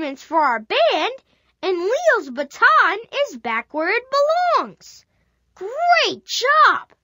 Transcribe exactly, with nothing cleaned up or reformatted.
instruments for our band, and Leo's baton is back where it belongs. Great job!